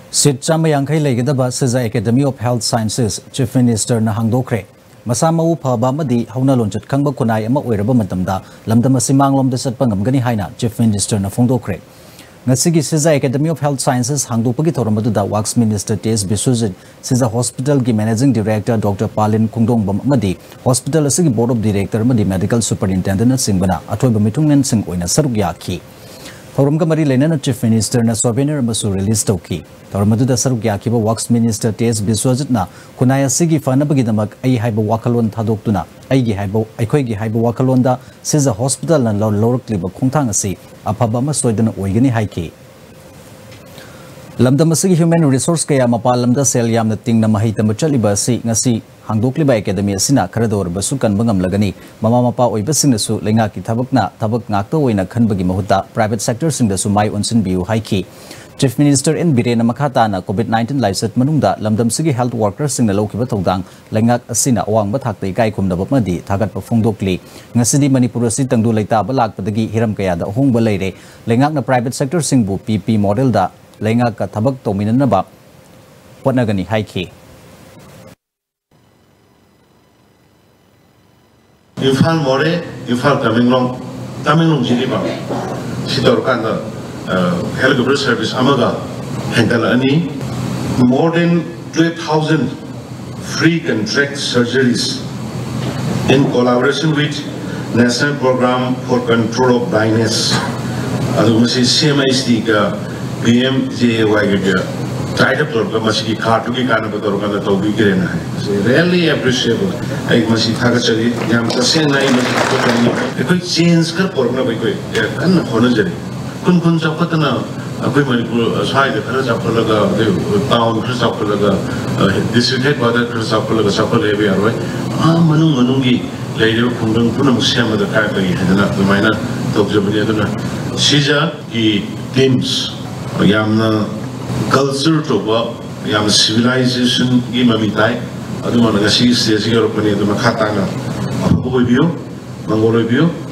Sit Chamayangkai Legedaba Siza Academy of Health Sciences, Chief Ministerna phongdokkhre. Masa-ma phaba amadi houna-lonchat khangba khunai ama oiraba matamda lamdam asi manglonda chatpa ngamgani haina Chief Ministerna phongdokkhre. Ngasigi Siza Academy of Health Sciences hangdokpagi thoramadu Works Minister T.S. Biswajit Siza Hospital ki Managing Director Dr. Palin Khungdongbam amadi Hospital asigi Board of Director amadi Medical Superintendent singbana athoiba mitungmen sing oina saruk yakhi. Thoram Kamari Lena Chief Minister na souvenir masu release toki. Thoramadu saruk yakiba Works Minister T.S. Biswajit na khunai asigi fanabagidamak ai haiba wakalon thadoktuna aigi haiba wakalonda Siza Hospital na lorokliba khongthang asi phaba ama soidana oigani haiki. Lamdam asigi Human Resource kaya mapal lamda sel yamna tingna mahitama chaliba asi ngasi hangdokliba academy asina kharador basu kanba ngamlagani mama mapa oibasingnasu lengaki thabak ngakta oina khanbagi mahuta private sector singdasu mai onsin biu haiki. Chief Minister N. Birena Makhata na COVID-19 liveset manungda lamdam sigi health workers singna lokiba tawdang lengak asina awangba thakta ikai khumnaba madi thagatpa phongdokli ngasidi Manipur asi tangdu leitaba lakpadagi hiram kayada ahongba leire lengak na private sector singbu PP model da lengak ka thabak tawminanaba hotnagani haiki. Infal more, infal Tamilong Jiliba, Sitorkanda, helicopter service Amaga, Hengalani, more than 12,000 free contract surgeries in collaboration with National Program for Control of Blindness, CMIC, PMJY, tied up to Masiki Kartuki Kanapatokana Tobi Grena. Really appreciable. I must have a study, Yamsasena, a quick change Karporna, and Honajari. Kun Zapatana, a women side, the Krasapolaga, the town Krasapolaga, district by the Krasapolaga Sapalabi, Manungi, Lady Kundun Punam Siama, the Kakari, and the minor Tokjabana. Sija, he teams, Yamna. Culture to work, yam civilization, imamitai, adu mana kasi stage Europe ni adu makhatana, Abu Review, Mongol Review.